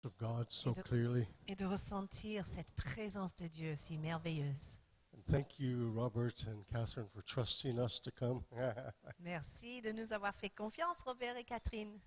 of God so de- clearly. et de ressentir cette présence de Dieu si merveilleuse. And thank you, Robert and Catherine, for trusting us to come. Merci de nous avoir fait confiance, Robert et Catherine.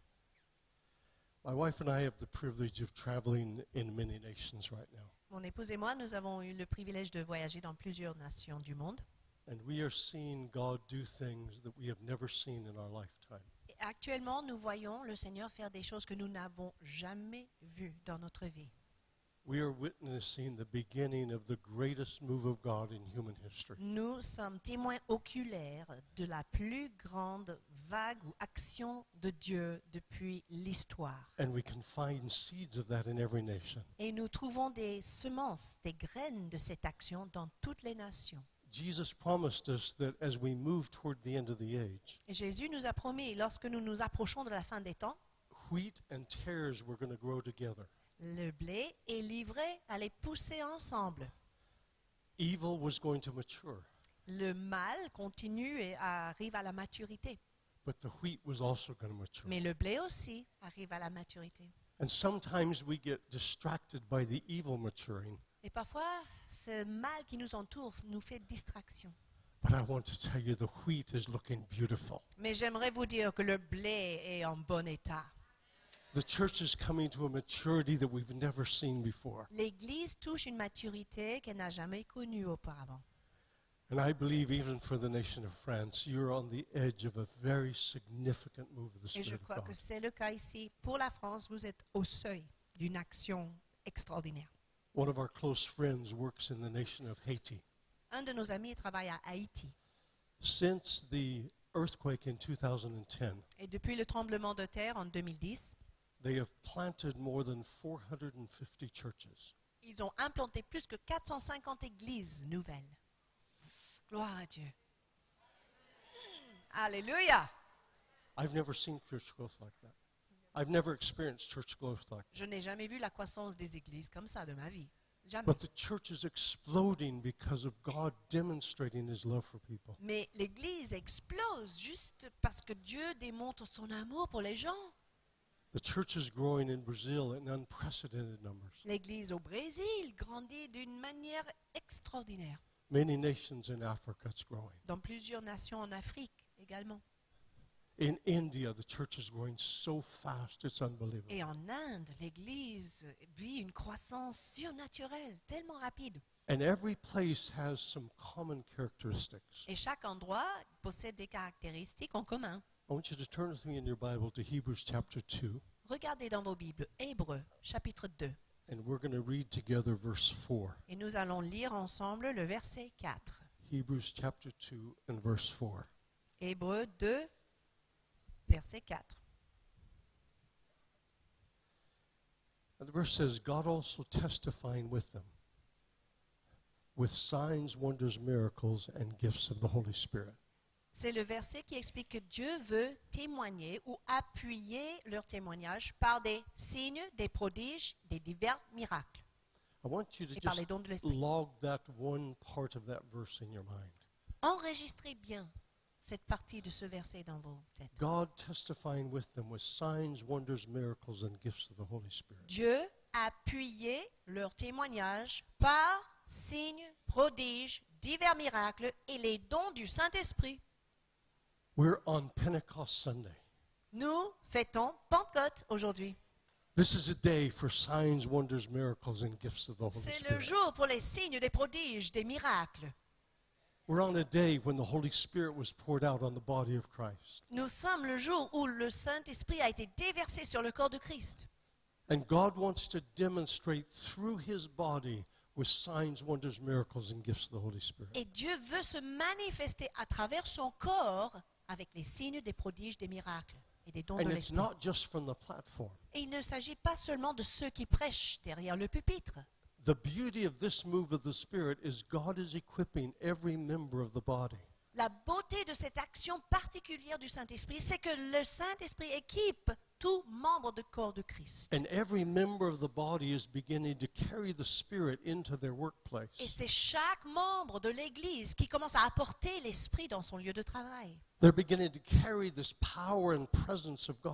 My wife and I have the privilege of traveling in many nations right now. Mon épouse et moi, nous avons eu le privilège de voyager dans plusieurs nations du monde. And we are seeing God do things that we have never seen in our lifetime. Et actuellement, nous voyons le Seigneur faire des choses que nous n'avons jamais vues dans notre vie. We are witnessing the beginning of the greatest move of God in human history. Nous sommes témoins oculaires de la plus grande vague ou action de Dieu depuis l'histoire. And we can find seeds of that in every nation. Et nous trouvons des semences, des graines de cette action dans toutes les nations. Jesus promised us that as we move toward the end of the age, Et Jésus nous a promis, lorsque nous nous approchons de la fin des temps, wheat and tares were going to grow together. le blé et l'ivraie allaient pousser ensemble. Evil was going to mature, Le mal continue et arrive à la maturité. but the wheat was also going to mature. Mais le blé aussi arrive à la maturité. And sometimes we get distracted by the evil maturing. Et parfois, ce mal qui nous entoure nous fait distraction. But I want to tell you, the wheat is looking beautiful. Mais j'aimerais vous dire que le blé est en bon état. The church is coming to a maturity that we've never seen before. L'Église touche une maturité qu'elle n'a jamais connue auparavant. And I believe even for the nation of France, you're on the edge of a very significant move of the Et je Spirit of crois God. que c'est le cas ici. Pour la France, vous êtes au seuil d'une action extraordinaire. One of our close friends works in the nation of Haiti. Un de nos amis travaille à Haïti. Since the earthquake in 2010, Et depuis le tremblement de terre en 2010, they have planted more than 450 churches. ils ont implanté plus que 450 églises nouvelles. Gloire à Dieu. Alléluia. I've never seen church growth like that. I've never experienced church growth like that. Je n'ai jamais vu la croissance des églises comme ça de ma vie. Jamais. But the church is exploding because of God demonstrating His love for people. Mais l'église explose juste parce que Dieu démontre son amour pour les gens. The church is growing in Brazil in unprecedented numbers. L'église au Brésil grandit d'une manière extraordinaire. Many nations in Africa, it's growing. Dans plusieurs nations en Afrique également. In India, the church is growing so fast, it's unbelievable. Et en Inde, l'église vit une croissance surnaturelle, tellement rapide. And every place has some common characteristics. Et chaque endroit possède des caractéristiques en commun. I want you to turn with me in your Bible to Hebrews chapter 2, Regardez dans vos Bibles, Hébreux, chapitre 2. and we're going to read together verse 4. Et nous allons lire ensemble le verset 4. Hebrews chapter 2 and verse 4. Hébreux 2, verset 4. And the verse says, God also testifying with them, with signs, wonders, miracles, and gifts of the Holy Spirit. C'est le verset qui explique que Dieu veut témoigner ou appuyer leur témoignage par des signes, des prodiges, des divers miracles. I want you to Et par les just dons de l'Esprit. log that one part of that verse in your mind. Enregistrez bien cette partie de ce verset dans vos têtes. God testifying with them with signs, wonders, miracles, and gifts of the Holy Spirit. Dieu appuyait leur témoignage par signes, prodiges, divers miracles et les dons du Saint-Esprit. We're on Pentecost Sunday. Nous fêtons Pentecôte aujourd'hui. This is a day for signs, wonders, miracles, and gifts of the Holy C'est le Spirit. jour pour les signes, des prodiges, des miracles. We're on a day when the Holy Spirit was poured out on the body of Christ. Nous sommes le jour où le Saint-Esprit a été déversé sur le corps de Christ. And God wants to demonstrate through His body with signs, wonders, miracles, and gifts of the Holy Spirit. Et Dieu veut se manifester à travers son corps avec les signes, des prodiges, des miracles et des dons de And it's l'Esprit. not just from the platform. Et il ne s'agit pas seulement de ceux qui prêchent derrière le pupitre. The beauty of this move of the Spirit is God is equipping every member of the body. La beauté de cette action particulière du Saint-Esprit, c'est que le Saint-Esprit équipe tout membre du corps de Christ. And every member of the body is beginning to carry the Spirit into their Et workplace. c'est chaque membre de l'Église qui commence à apporter l'Esprit dans son lieu de travail. They're beginning to carry this power and presence of God.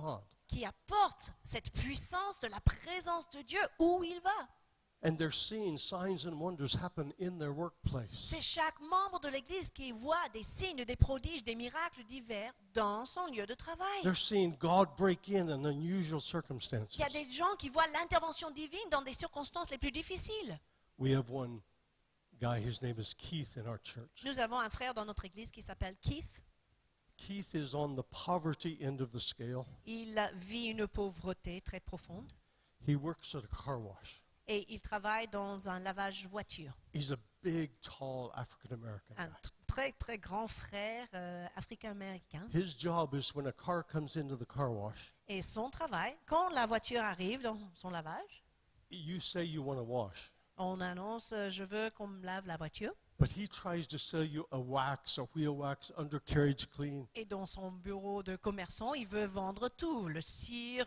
qui apporte cette puissance de la présence de Dieu où il va. And they're seeing signs and wonders happen in their workplace. C'est chaque membre de l'Église qui voit des signes, des prodiges, des miracles divers dans son lieu de travail. They're seeing God break in unusual circumstances. Il y a des gens qui voient l'intervention divine dans des circonstances les plus difficiles. We have one guy, his name is Keith in our church. Nous avons un frère dans notre Église qui s'appelle Keith. Keith is on the poverty end of the scale. Il vit une pauvreté très profonde He works at a car wash. et il travaille dans un lavage voiture. He's a big, tall African-American Un guy. très très grand frère africain-américain. His job is when a car comes into the car wash, Et son travail, quand la voiture arrive dans son lavage, you say you want to wash, on annonce je veux qu'on me lave la voiture. but he tries to sell you a wax, a wheel wax, undercarriage clean. Et dans son bureau de commerçant, il veut vendre tout, le cire,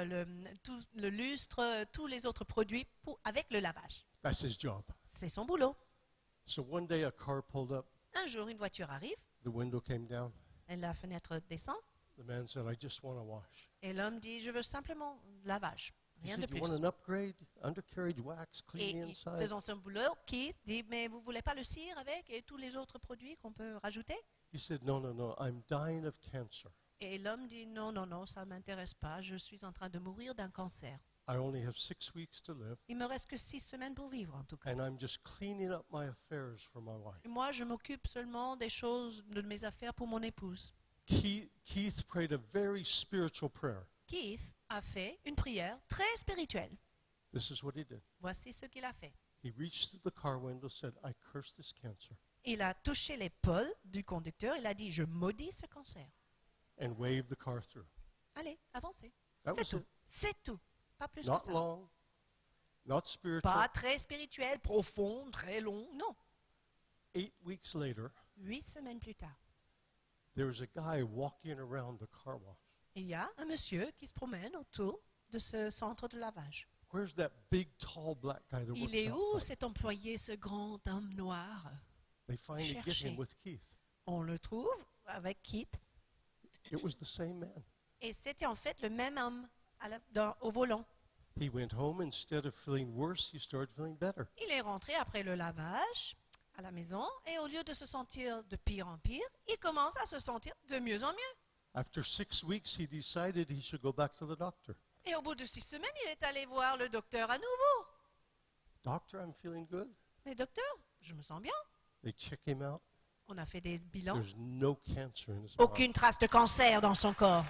le lustre, tous les autres produits avec le lavage. That's his job. C'est son boulot. So one day a car pulled up, Un jour, une voiture arrive, the window came down. et la fenêtre descend, The man said, I just want to wash. et l'homme dit, je veux simplement lavage, He rien de said, you plus. want an upgrade? Undercarriage wax, Et clean the inside. faisant son boulot, Keith dit, mais vous voulez pas le cire avec et tous les autres produits qu'on peut rajouter? He said, no, no, no, I'm dying of cancer. Et l'homme dit, non, non, non, ça ne m'intéresse pas, je suis en train de mourir d'un cancer. I only have 6 weeks to live, Il me reste que 6 semaines pour vivre, en tout cas. and I'm just cleaning up my affairs for my wife. Et moi, je m'occupe seulement des choses, de mes affaires pour mon épouse. Keith prayed a very spiritual prayer. Keith a fait une prière très spirituelle. This is what he did. Voici ce qu'il a fait. He reached through the car window, said, I curse this cancer, Il a touché l'épaule du conducteur, il a dit, je maudis ce cancer. and waved the car through. Allez, avancez. That C'est was tout. it. C'est tout. Pas plus Not que ça. long, not spiritual. Pas très spirituel, profond, très long. Non. 8 weeks later, 8 semaines plus tard, there was a guy walking around the car wash. il y a un monsieur qui se promène autour de ce centre de lavage. Where's that big, tall black guy that Il works est où outside? cet employé, ce grand homme noir? They finally get Cherchez. him with Keith. On le trouve avec Keith. It was the same man. Et c'était en fait le même homme au volant. He went home, instead of feeling worse, he started feeling better. Il est rentré après le lavage à la maison et au lieu de se sentir de pire en pire, il commence à se sentir de mieux en mieux. After 6 weeks, he decided he should go back to the doctor. Et au bout de 6 semaines, il est allé voir le docteur à nouveau. Doctor, I'm feeling good. Mais docteur, je me sens bien. They check him out. On a fait des bilans. There's no cancer in his body. Aucune trace de cancer dans son corps.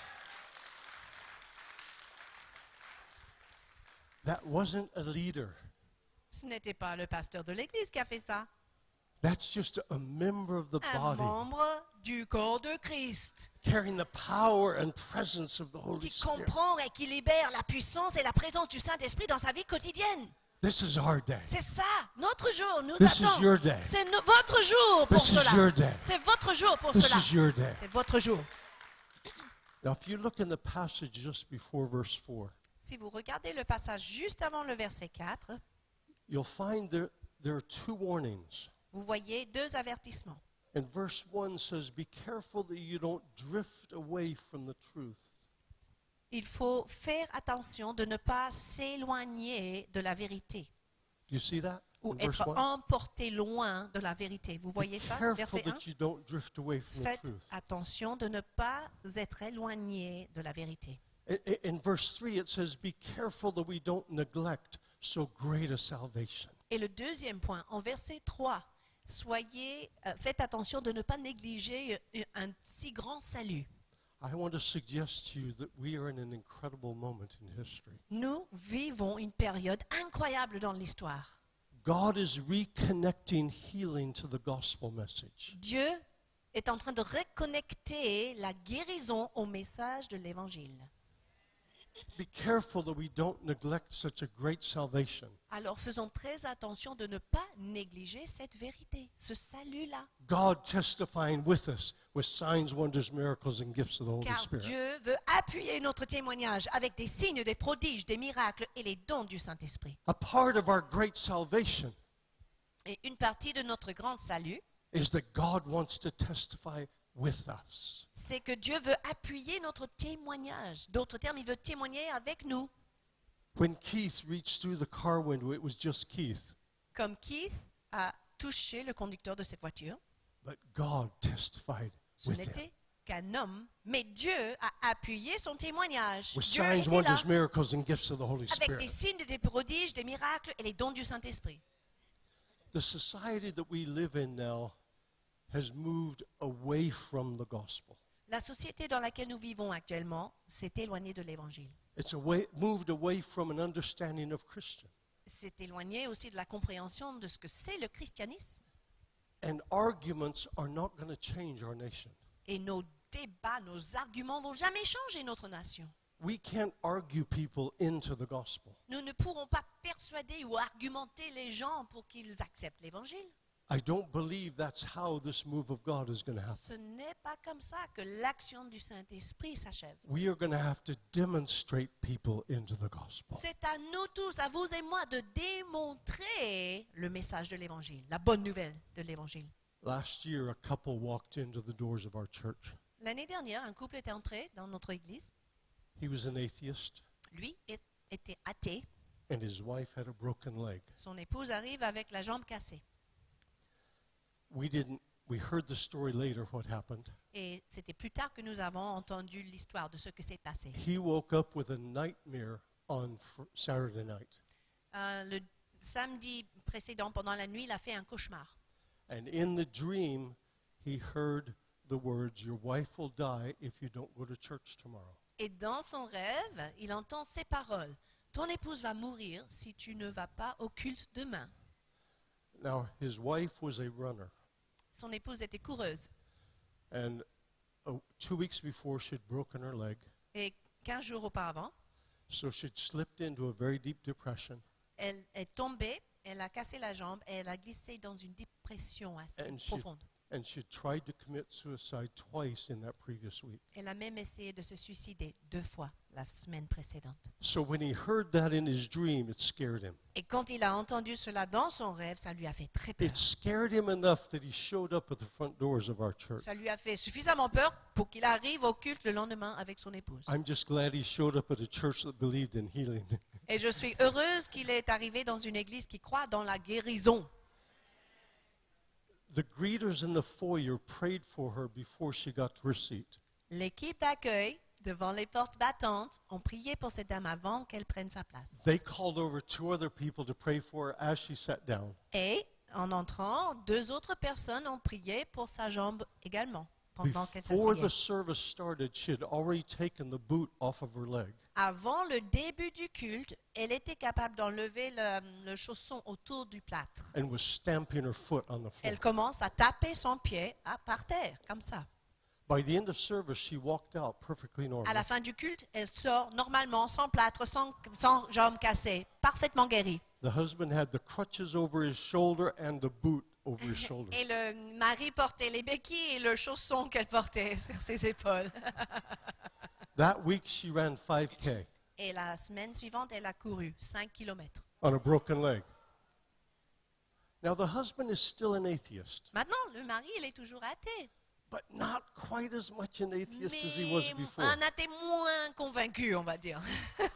That wasn't a leader. Ce n'était pas le pasteur de l'église qui a fait ça. That's just a member of the Un body membre du corps de Christ carrying the power and presence of the Holy qui Spirit. comprend et qui libère la puissance et la présence du Saint-Esprit dans sa vie quotidienne. This is our day. C'est ça, notre jour, nous This is attend. your day. C'est votre jour pour This is your cela. day. C'est votre jour pour This cela. is your day. C'est votre jour. Now, if you look in the passage just before verse 4, Si vous regardez le passage juste avant le verset 4, you'll find there are 2 warnings. vous voyez 2 avertissements. And verse 1 says, be careful that you don't drift away from the truth. Il faut faire attention de ne pas s'éloigner de la vérité Do you see that? ou In verse être 1? emporté loin de la vérité. Vous Be voyez ça, careful verset 1? that you don't drift away from the Faites truth. attention de ne pas être éloigné de la vérité. In verse 3, it says, be careful that we don't neglect so great a salvation. Et le deuxième point, en verset 3, faites attention de ne pas négliger un si grand salut. I want to suggest to you that we are in an incredible moment in history. Nous vivons une période incroyable dans l'histoire. God is reconnecting healing to the gospel message. Dieu est en train de reconnecter la guérison au message de l'Évangile. Be careful that we don't neglect such a great salvation. Alors faisons très attention de ne pas négliger cette vérité, ce salut-là. God testifying with us with signs, wonders, miracles, and gifts of the Holy Car Spirit. Dieu veut appuyer notre témoignage avec des signes, des prodiges, des miracles et les dons du Saint-Esprit. A part of our great salvation Et une partie de notre grand salut, is that God wants to testify with us. c'est que Dieu veut appuyer notre témoignage. D'autres termes, il veut témoigner avec nous. When Keith reached through the car window, it was just Keith. Comme Keith a touché le conducteur de cette voiture, But God testified ce with him. n'était qu'un homme, mais Dieu a appuyé son témoignage. With Dieu signs, était là wonders, miracles, and gifts of the Holy avec Spirit. des signes, des prodiges, des miracles et les dons du Saint-Esprit. The society that we live in now has moved away from the gospel. La société dans laquelle nous vivons actuellement s'est éloignée de l'Évangile. It's moved away from an understanding of Christian. S'est éloignée aussi de la compréhension de ce que c'est le christianisme. And arguments are not going to change our nation. Et nos débats, nos arguments vont jamais changer notre nation. We can't argue people into the gospel. Nous ne pourrons pas persuader ou argumenter les gens pour qu'ils acceptent l'Évangile. I don't believe that's how this move of God is going to happen. Ce n'est pas comme ça que l'action du Saint-Esprit s'achève. We are going to have to demonstrate people into the gospel. C'est à nous tous, à vous et moi, de démontrer le message de l'Évangile, la bonne nouvelle de l'Évangile. Last year, a couple walked into the doors of our church. L'année dernière, un couple était entré dans notre église. He was an atheist, Lui était athée. and his wife had a broken leg. Son épouse arrive avec la jambe cassée. We heard the story later, what happened. Et c'était plus tard que nous avons entendu l'histoire de ce que s'est passé. He woke up with a nightmare on Saturday night. Le samedi précédent, pendant la nuit, il a fait un cauchemar. And in the dream, he heard the words, "Your wife will die if you don't go to church tomorrow." Et dans son rêve, il entend ces paroles. Ton épouse va mourir si tu ne vas pas au culte demain. Now, his wife was a runner. Son épouse était coureuse. And 2 weeks before, she'd broken her leg. Et 15 jours auparavant, So she'd slipped into a very deep depression. elle est tombée, elle a cassé la jambe et elle a glissé dans une dépression assez And she- profonde. And she tried to commit suicide twice in that previous week. Elle a même essayé de se suicider 2 fois la semaine précédente. So when he heard that in his dream, it scared him. Et quand il a entendu cela dans son rêve, ça lui a fait très peur. It scared him enough that he showed up at the front doors of our church. Ça lui a fait suffisamment peur pour qu'il arrive au culte le lendemain avec son épouse. I'm just glad he showed up at a church that believed in healing. Et je suis heureuse qu'il est arrivé dans une église qui croit dans la guérison. The greeters in the foyer prayed for her before she got to her seat. L'équipe d'accueil, devant les portes battantes, ont prié pour cette dame avant qu'elle prenne sa place. They called over 2 other people to pray for her as she sat down. Et en entrant, 2 autres personnes ont prié pour sa jambe également, pendant qu'elle Before the s'asseyait. service started, she had already taken the boot off of her leg. Avant le début du culte, elle était capable d'enlever le chausson autour du plâtre. And was stamping her foot on the floor. Elle commence à taper son pied par terre, comme ça. By the end of service, she walked out perfectly À normal. la fin du culte, elle sort normalement, sans plâtre, sans jambe cassée, parfaitement guérie. The husband had the crutches over his shoulder and the boot over his shoulder. Et le mari portait les béquilles et le chausson qu'elle portait sur ses épaules. That week, she ran 5K Et la semaine suivante, elle a couru 5 kilomètres. on a broken leg. Now, the husband is still an atheist, Maintenant, le mari, il est toujours athée. but not quite as much an atheist as he was Mais before. un athée moins convaincu, on va dire.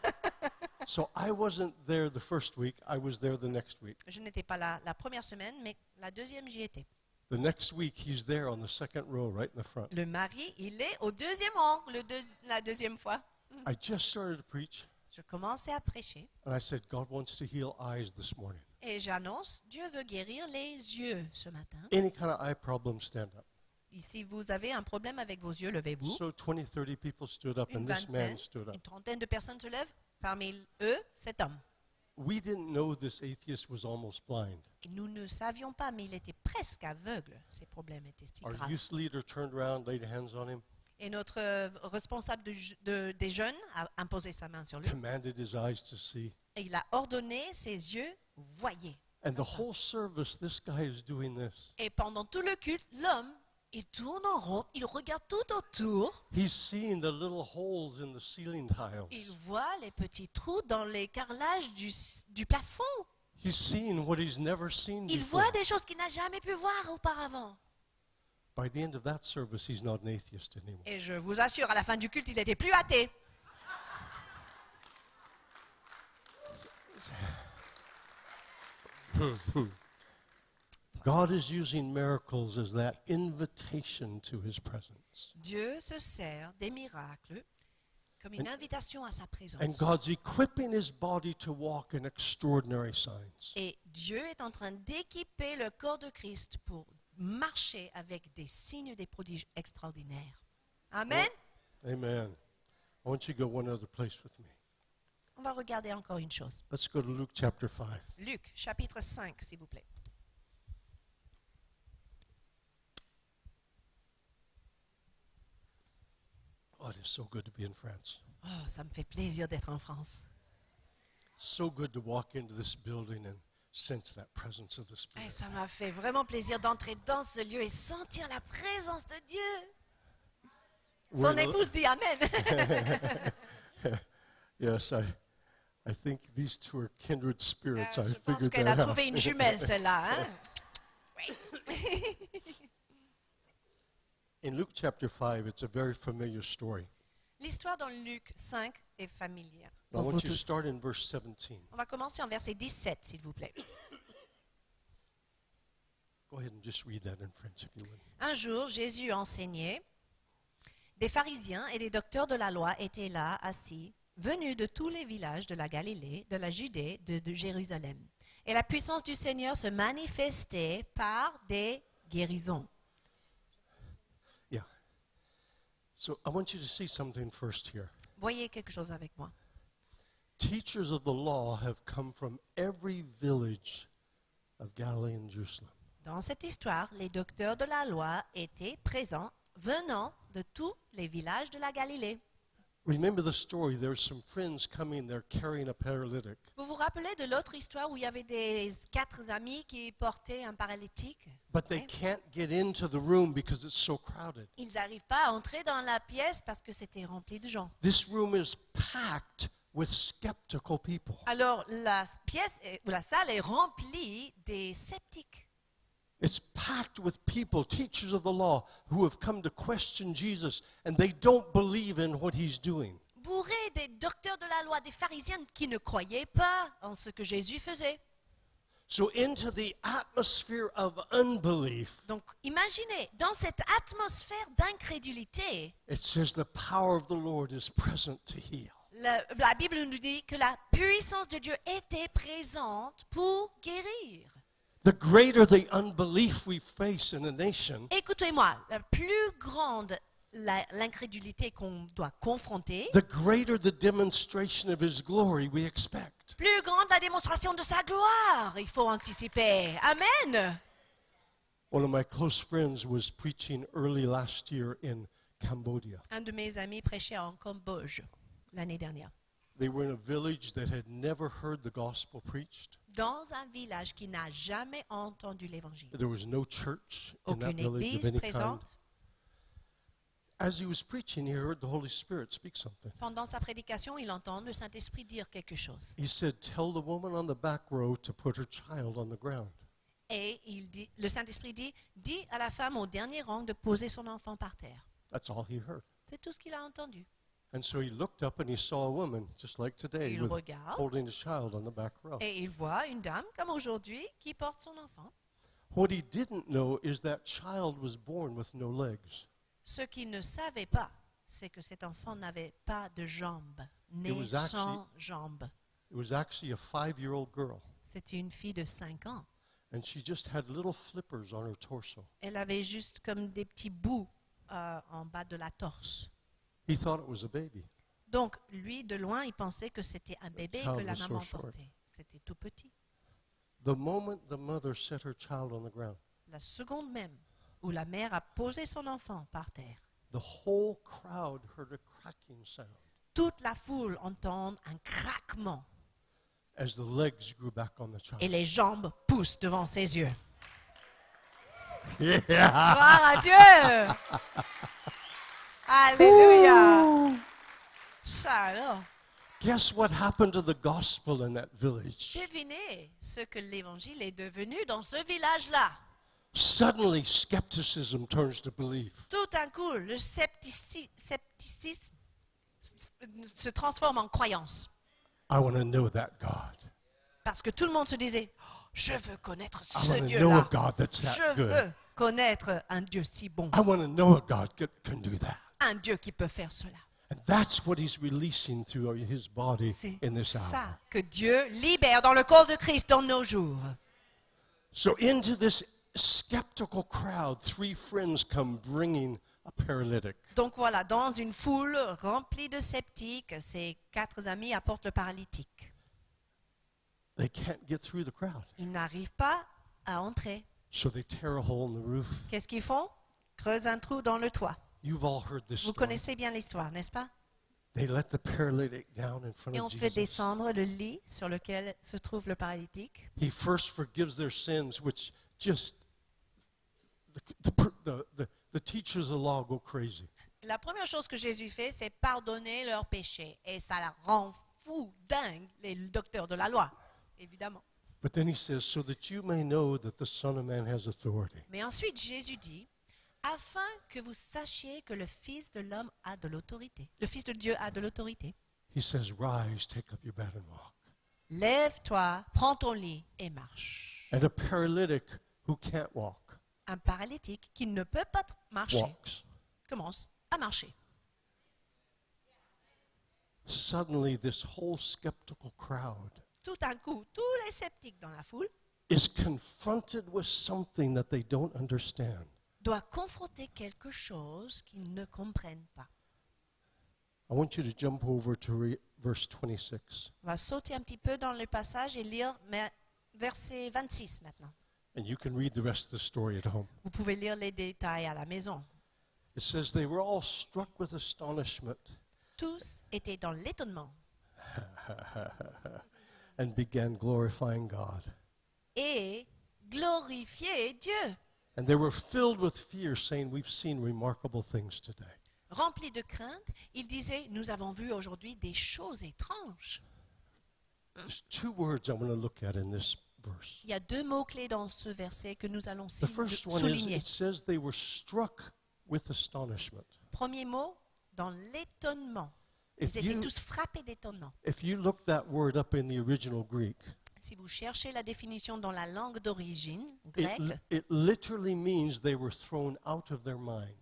So I wasn't there the first week. I was there the next week. Je n'étais pas là la première semaine, mais la deuxième, j'y étais. The next week, he's there on the second row, right in the front. Le mari, il est au deuxième rang, la deuxième fois. I just started to preach, Je commençais à prêcher and I said, God wants to heal eyes this morning. et j'annonce, Dieu veut guérir les yeux ce matin. Any kind of eye problem, stand up. Et si vous avez un problème avec vos yeux, levez-vous. So 20, 30 people stood up, Une and this man vingtaine, stood up. une trentaine de personnes se lèvent. Parmi eux, cet homme. We didn't know this atheist was almost blind. Et nous ne savions pas, mais il était presque aveugle. Ses problèmes étaient si Our graves. youth leader turned around, laid hands on him, Et notre responsable des jeunes a imposé sa main sur lui. commanded his eyes to see. Et il a ordonné ses yeux, voyez. And the whole service, this guy is doing this. Et pendant tout le culte, l'homme, il tourne en rond, il regarde tout autour. He's seeing the little holes in the ceiling tiles. Il voit les petits trous dans les carrelages du plafond. He's seeing what he's never seen Il before. voit des choses qu'il n'a jamais pu voir auparavant. By the end of that service, he's not an atheist anymore. Et je vous assure, à la fin du culte, il n'était plus athée. God is using miracles as that invitation to his presence. Dieu se sert des miracles comme une invitation à sa And présence. God's equipping his body to walk in extraordinary signs. Et Dieu est en train d'équiper le corps de Christ pour marcher avec des signes, des prodiges extraordinaires. Amen. Amen. I want you to go one other place with me. On va regarder encore une chose. Let's go to Luke chapter 5. Luc, chapitre 5, s'il vous plaît. Oh, it is so good to be in France. Oh, ça me fait plaisir d'être en France. So good to walk into this building and sense that presence of the Et Spirit. ça m'a fait vraiment plaisir d'entrer dans ce lieu et sentir la présence de Dieu. Son We're- épouse dit Amen. Yes, I think these two are kindred spirits. I Je pense figured qu'elle a that trouvé out. une jumelle, celle-là. Hein? In Luke chapter 5, it's a very familiar story. L'histoire dans Luc 5 est familière I pour vous want you to tous. start in verse 17. On va commencer en verset 17, s'il vous plaît. Go ahead and just read that in French if you would. Un jour, Jésus enseignait. Des pharisiens et des docteurs de la loi étaient là, assis, venus de tous les villages de la Galilée, de la Judée, de Jérusalem. Et la puissance du Seigneur se manifestait par des guérisons. Yeah. So I want you to see something first here. Voyez quelque chose avec moi. Teachers of the law have come from every village of Galilee and Jerusalem. Dans cette histoire, les docteurs de la loi étaient présents, venant de tous les villages de la Galilée. Remember the story. There's some friends coming. They're carrying a paralytic. Vous vous rappelez de l'autre histoire où il y avait des 4 amis qui portaient un paralytique? But they Ouais. can't get into the room because it's so crowded. Ils n'arrivent pas à entrer dans la pièce parce que c'était rempli de gens. This room is packed with skeptical people. Alors la pièce ou la salle est remplie des sceptiques. It's packed with people, teachers of the law, who have come to question Jesus and they don't believe in what he's doing. Bourrés des docteurs de la loi, des pharisiens qui ne croyaient pas en ce que Jésus faisait. So, into the atmosphere of unbelief, Donc imaginez, dans cette atmosphère d'incrédulité, it says the power of the Lord is present to heal. la Bible nous dit que la puissance de Dieu était présente pour guérir. The greater the unbelief we face in a nation, Écoutez-moi, la plus grande l'incrédulité qu'on doit confronter, the greater the demonstration of his glory we expect. plus grande la démonstration de sa gloire. Il faut anticiper. Amen. One of my close friends was preaching early last year in Cambodia. Un de mes amis prêchait en Cambodge l'année dernière. They were in a village that had never heard the gospel preached. Dans un village qui n'a jamais entendu l'évangile. There was no church in that Aucune village of église any kind. présente. As he was preaching, he heard the Holy Spirit speak something. Pendant sa prédication, il entend le Saint-Esprit dire quelque chose. He said, "Tell the woman on the back row to put her child on the ground." Et le Saint-Esprit dit, dis à la femme au dernier rang de poser son enfant par terre. That's all he heard. C'est tout ce qu'il a entendu. And so he looked up and he saw a woman, just like today, Il with regarde holding a child on the back row. et il voit une dame, comme aujourd'hui, qui porte son enfant. What he didn't know is that child was born with no legs. Ce qu'il ne savait pas, c'est que cet enfant n'avait pas de jambes, né was actually- sans jambes. It was actually a 5-year-old girl, C'était une fille de 5 ans. and she just had little flippers on her torso. Elle avait juste comme des petits bouts en bas de la torse. He thought it was a baby. Donc, lui, de loin, il pensait que c'était un bébé child que la was so maman short. portait. C'était tout petit. The moment the mother set her child on the ground, La seconde même où la mère a posé son enfant par terre, the whole crowd heard a cracking sound toute la foule entend un craquement as the legs grew back on the child. et les jambes poussent devant ses yeux. Yeah. Gloire à Dieu! Alléluia! Ça alors, Guess what happened to the gospel in that village? devinez ce que l'évangile est devenu dans ce village-là. Suddenly, skepticism turns to belief. Tout d'un coup, le scepticisme se transforme en croyance. I want to know that God. Parce que tout le monde se disait, oh, je veux connaître I ce want to know a Dieu-là. God that's that Je good. veux connaître un Dieu si bon. I want to know a God that can do that. Un Dieu qui peut faire cela. And that's what he's releasing through his body C'est in this hour. ça que Dieu libère dans le corps de Christ dans nos jours. So into this skeptical crowd, 3 friends come bringing a paralytic. Donc voilà, dans une foule remplie de sceptiques, ces 4 amis apportent le paralytique. They can't get through the crowd. Ils n'arrivent pas à entrer. So they tear a hole in the roof. Qu'est-ce qu'ils font? Creusent un trou dans le toit. You've all heard this Vous story. connaissez bien l'histoire, n'est-ce pas? They let the paralytic down in front Et of on fait Jesus. descendre le lit sur lequel se trouve le paralytique. He first forgives their sins, which just the teachers of the law go crazy. La première chose que Jésus fait, c'est pardonner leurs péchés. Et ça la rend fou, dingue, les docteurs de la loi, évidemment. But then he says, so that you may know that the Son of Man has authority. Mais ensuite, Jésus dit, afin que vous sachiez que le Fils de l'homme a de l'autorité. Le Fils de Dieu a de l'autorité. He says, rise, take up your bed and walk. Lève-toi, prends ton lit et marche. And a paralytic who can't walk Un paralytique qui ne peut pas marcher walks. commence à marcher. Suddenly, this whole skeptical crowd Tout d'un coup, tous les sceptiques dans la foule is confronted with something that they don't understand. doivent confronter quelque chose qu'ils ne comprennent pas. I want you to jump over to verse 26. On va sauter un petit peu dans le passage et lire verset 26 maintenant. And you can read the rest of the story at home. Vous pouvez lire les détails à la maison. It says, they were all struck with astonishment Tous étaient dans l'étonnement and began glorifying God. et glorifiaient Dieu. And they were filled with fear, saying, we've seen remarkable things today. Remplis de crainte, ils disaient, nous avons vu aujourd'hui des choses étranges. There's 2 words I want to look at in this verse. Il y a 2 mots-clés dans ce verset que nous allons The first one is, souligner. it says they were struck with astonishment. Premier mot, dans l'étonnement. Ils If étaient you, tous frappés d'étonnement. if you look that word up in the original Greek, Si vous cherchez la définition dans la langue d'origine it, grecque, it literally means they were thrown out of their mind.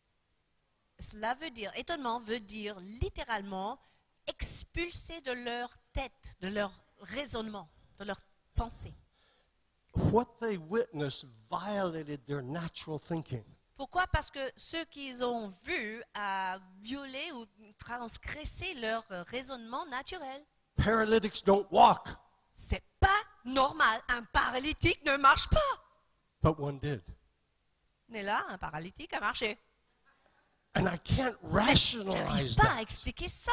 cela veut dire, étonnement veut dire littéralement expulsés de leur tête, de leur raisonnement, de leur pensée. What they witnessed violated their natural thinking. Pourquoi? Parce que ce qu'ils ont vu a violé ou transgressé leur raisonnement naturel. Paralytics don't walk, C'est pas normal. Un paralytique ne marche pas. but one did. Mais là, un paralytique a marché. And I can't Je rationalize n'arrive pas à that. expliquer ça.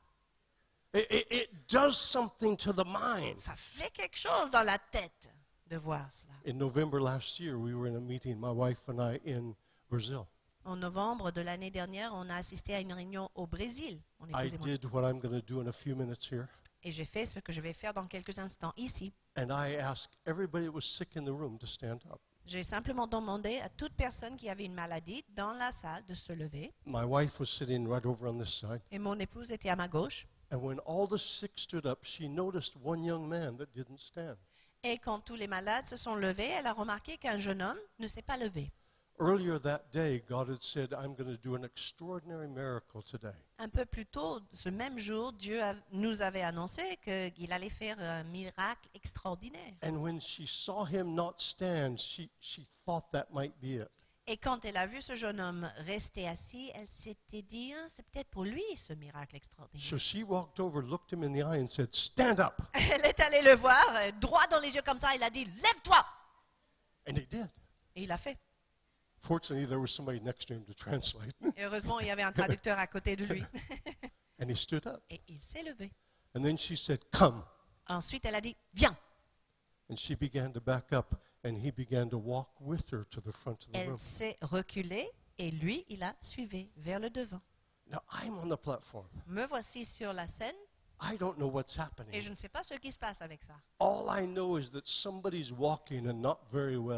It does something to the mind. Ça fait quelque chose dans la tête de voir cela. In November last year, we were in a meeting, my wife and I, in Brazil. En novembre de l'année dernière, on a assisté à une réunion au Brésil, mon I épouse et moi. did what I'm going to do in a few minutes here. Et j'ai fait ce que je vais faire dans quelques instants ici. And I asked everybody that was sick in the room to stand up. J'ai simplement demandé à toute personne qui avait une maladie dans la salle de se lever. My wife was sitting right over on this side. Et mon épouse était à ma gauche. And when all the sick stood up, she noticed one young man that didn't stand. Et quand tous les malades se sont levés, elle a remarqué qu'un jeune homme ne s'est pas levé. Earlier that day, God had said, I'm going to do an extraordinary miracle today. Un peu plus tôt, ce même jour, Dieu nous avait annoncé qu'il allait faire un miracle extraordinaire. And when she saw him not stand, she thought that might be it. Et quand elle a vu ce jeune homme rester assis, elle s'était dit, ah, c'est peut-être pour lui ce miracle extraordinaire. So she walked over, looked him in the eye, and said, stand up. Elle est allée le voir, droit dans les yeux comme ça, il a dit, lève-toi. And he did. Et il a fait. Fortunately, there was somebody next to him to translate. Et heureusement, il y avait un traducteur à côté de lui. And he stood up. Et il s'est levé. And then she said, come. Ensuite, elle a dit, viens. And she began to back up, and he began to walk with her to the front of the Elle room. s'est reculée et lui, il a suivi vers le devant. Now, I'm on the platform. Me voici sur la scène I don't know what's et happening. je ne sais pas ce qui se passe avec ça. All I know is that somebody's walking and not very well.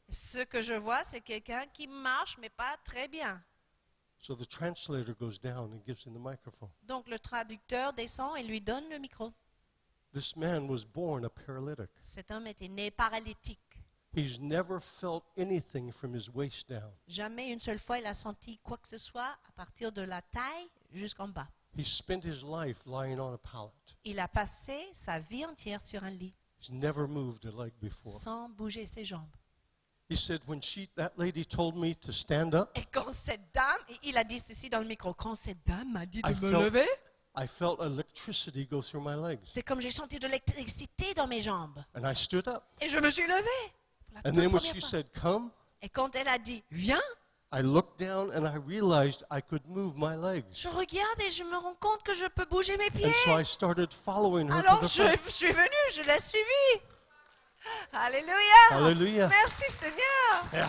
Ce que je vois, c'est quelqu'un qui marche, mais pas très bien. So the translator goes down and gives him the microphone. Donc le traducteur descend et lui donne le micro. This man was born a paralytic. Cet homme était né paralytique. He's never felt anything from his waist down. Jamais une seule fois il a senti quoi que ce soit à partir de la taille jusqu'en bas. He spent his life lying on a pallet. Il a passé sa vie entière sur un lit, He's never moved a leg before. sans bouger ses jambes. He said, when that lady told me to stand up, Et quand cette dame, et il a dit ceci dans le micro, quand cette dame m'a dit de I me felt- lever, I felt electricity go through my legs. c'est comme j'ai senti de l'électricité dans mes jambes. And I stood up. Et je me suis levée. Pour la And toute then when première she fois. said, come, Et quand elle a dit, viens, I looked down and I realized I could move my legs. je regarde et je me rends compte que je peux bouger mes pieds. And so I started following her Alors to the je front. suis venue, je l'ai suivie. Alléluia. Hallelujah. Merci Seigneur.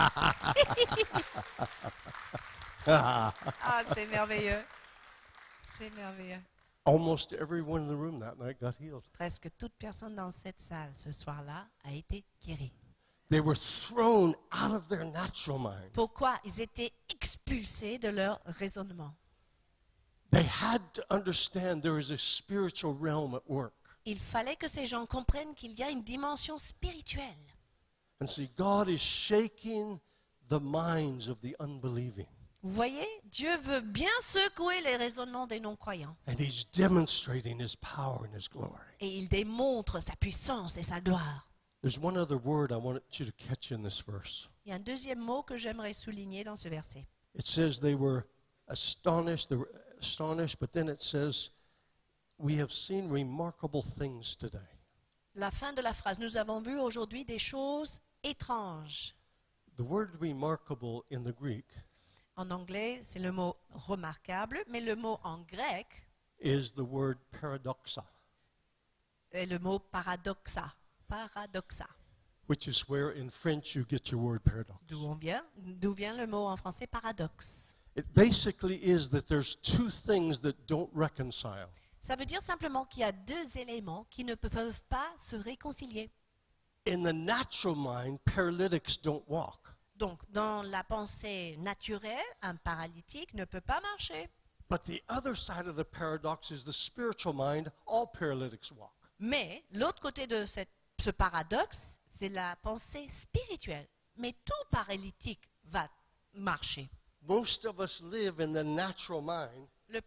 Ah, c'est merveilleux. C'est merveilleux. Almost everyone in the room that night got healed. Presque toute personne dans cette salle ce soir-là a été guérie. They were thrown out of their natural mind. Pourquoi? Ils étaient expulsés de leur raisonnement. They had to understand there is a spiritual realm at work. Il fallait que ces gens comprennent qu'il y a une dimension spirituelle. And see, God is shaking the minds of the unbelieving. Vous voyez, Dieu veut bien secouer les raisonnements des non-croyants. And He's demonstrating His power and His glory. Et il démontre sa puissance et sa gloire. There's one other word I want you to catch in this verse. Il y a un deuxième mot que j'aimerais souligner dans ce verset. It says they were astonished, but then it says, we have seen remarkable things today. La fin de la phrase. Nous avons vu aujourd'hui des choses étranges. The word remarkable in the Greek En anglais, c'est le mot remarquable, mais le mot en grec is the word paradoxa, est le mot paradoxa. Paradoxa. which is where in French you get your word paradox. D'où vient le mot en français paradoxe? It basically is that there's two things that don't reconcile. Ça veut dire simplement qu'il y a deux éléments qui ne peuvent pas se réconcilier. In the natural mind, paralytics don't walk. Donc, dans la pensée naturelle, un paralytique ne peut pas marcher. But the other side of the paradox is the spiritual mind, all paralytics walk. Mais l'autre côté de ce paradoxe, c'est la pensée spirituelle. Mais tout paralytique va marcher. Most of us live in the natural mind, La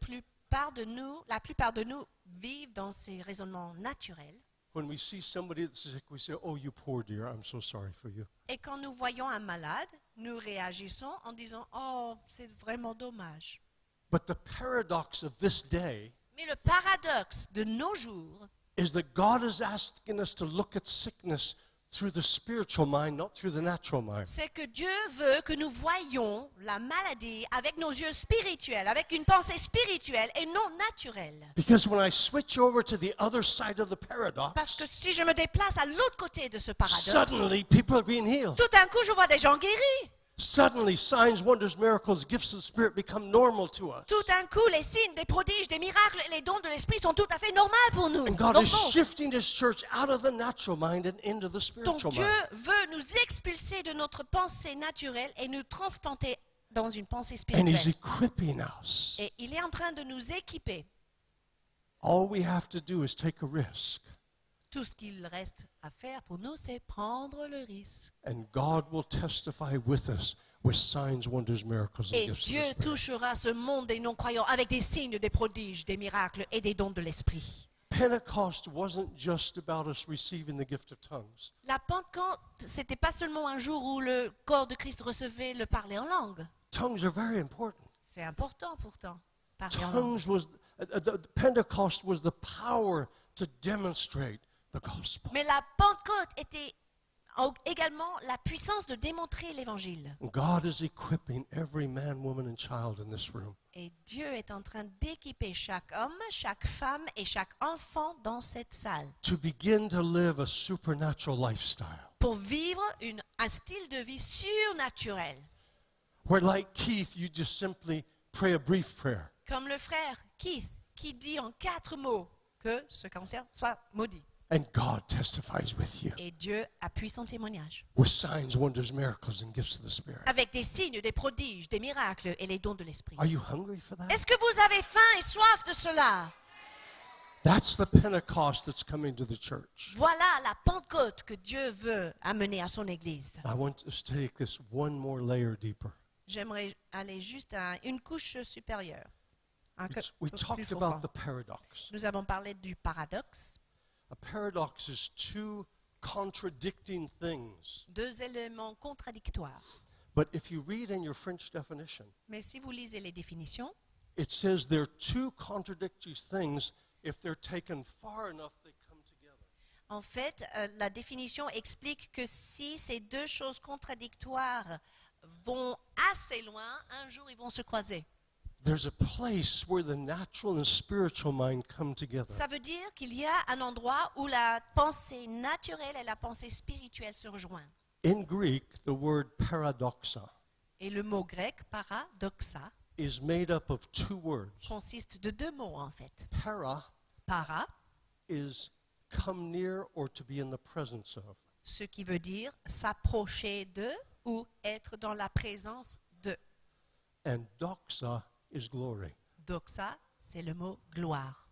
plupart de nous vivent dans ces raisonnements naturels. when we see somebody that's sick, we say, oh, you poor dear, I'm so sorry for you. Et quand nous voyons un malade, nous réagissons en disant « Oh, c'est vraiment dommage ». But the paradox of this day Mais le paradoxe de nos jours, is that God is asking us to look at sickness through the spiritual mind, not through the natural mind. c'est que Dieu veut que nous voyions la maladie avec nos yeux spirituels, avec une pensée spirituelle et non naturelle. Because when I switch over to the other side of the Parce paradox, que si je me déplace à l'autre côté de ce paradoxe, suddenly people are being healed. tout d'un coup, je vois des gens guéris. Suddenly, signs, wonders, miracles, gifts of the Spirit become normal to us. Tout d'un coup, les signes, des prodiges, des miracles et les dons de l'esprit sont tout à fait normaux pour nous. And God is normaux. shifting His church out of the natural mind and into the Donc spiritual Dieu mind. veut nous expulser de notre pensée naturelle et nous transplanter dans une pensée And He's spirituelle. equipping us. Et il est en train de nous équiper. All we have to do is take a risk, Tout ce qu'il reste à faire pour nous, c'est prendre le risque. and God will testify with us with signs, wonders, miracles, and Et gifts of Dieu the Spirit. touchera ce monde des non-croyants avec des signes, des prodiges, des miracles et des dons de l'esprit. Pentecost wasn't just about us receiving the gift of tongues. La Pentecôte, c'était pas seulement un jour où le corps de Christ recevait le parler en langue. Tongues are very important. C'est important pourtant, parler en langue. Pentecost was the power to demonstrate the gospel. Mais la Pentecôte était également la puissance de démontrer l'évangile. God is equipping every man, woman, and child in this room Et Dieu est en train d'équiper chaque homme, chaque femme et chaque enfant dans cette salle to begin to live a supernatural lifestyle. pour vivre un style de vie surnaturel. Where, like Keith, you just simply pray a brief prayer. Comme le frère Keith qui dit en 4 mots que ce cancer soit maudit. And God testifies with you Et Dieu appuie son témoignage. with signs, wonders, miracles, and gifts of the Spirit. Avec des signes, des prodiges, des miracles et les dons de l'Esprit. Are you hungry for that? Est-ce que vous avez faim et soif de cela? That's the Pentecost that's coming to the church. Voilà la Pentecôte que Dieu veut amener à son Église. I want us to take this one more layer deeper. J'aimerais aller juste à une couche supérieure. We Plus talked profond. about the paradox. Nous avons parlé du paradoxe. A paradox is two contradicting things. Deux éléments contradictoires. But if you read in your French definition, Mais si vous lisez les définitions, it says they're two contradictory things. If they're taken far enough, they come together. en fait, la définition explique que si ces deux choses contradictoires vont assez loin, un jour ils vont se croiser. There's a place where the natural and spiritual mind come together. Ça veut dire qu'il y a un endroit où la pensée naturelle et la pensée spirituelle se rejoignent. In Greek, the word paradoxa Et le mot grec, paradoxa, is made up of two words. consiste de deux mots en fait. Para Para, is come near or to be in the presence of. ce qui veut dire s'approcher de ou être dans la présence de. And doxa is glory. Doxa, c'est le mot gloire.